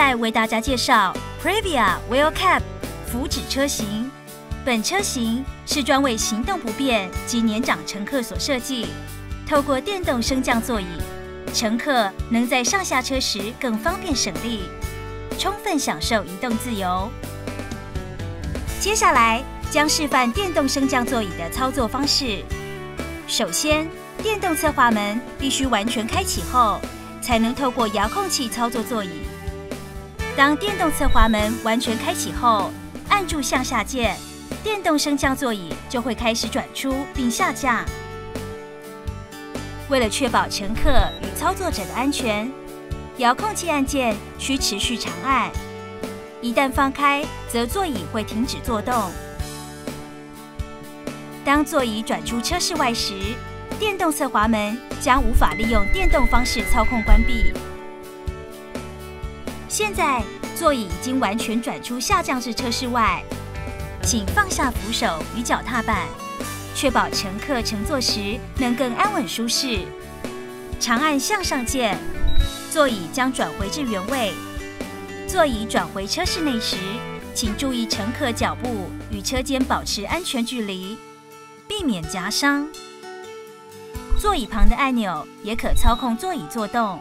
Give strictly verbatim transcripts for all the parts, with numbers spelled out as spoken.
在为大家介绍 Previa Wheel Cap 福祉车型。本车型是专为行动不便及年长乘客所设计，透过电动升降座椅，乘客能在上下车时更方便省力，充分享受移动自由。接下来将示范电动升降座椅的操作方式。首先，电动侧滑门必须完全开启后，才能透过遥控器操作座椅。当电动侧滑门完全开启后，按住向下键，电动升降座椅就会开始转出并下降。为了确保乘客与操作者的安全，遥控器按键需持续长按，一旦放开，则座椅会停止作动。当座椅转出车室外时，电动侧滑门将无法利用电动方式操控关闭。现在座椅已经完全转出下降至车室外，请放下扶手与脚踏板，确保乘客乘坐时能更安稳舒适。长按向上键，座椅将转回至原位。座椅转回车室内时，请注意乘客脚步与车间保持安全距离，避免夹伤。座椅旁的按钮也可操控座椅作动。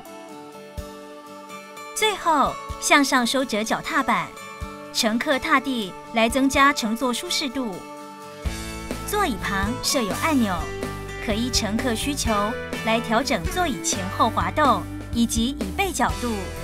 最后，向上收折脚踏板，乘客踏地来增加乘坐舒适度。座椅旁设有按钮，可依乘客需求来调整座椅前后滑动以及椅背角度。